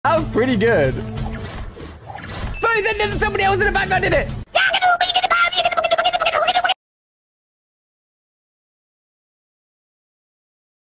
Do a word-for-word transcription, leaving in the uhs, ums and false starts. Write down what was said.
That was pretty good. Somebody else in the background did it.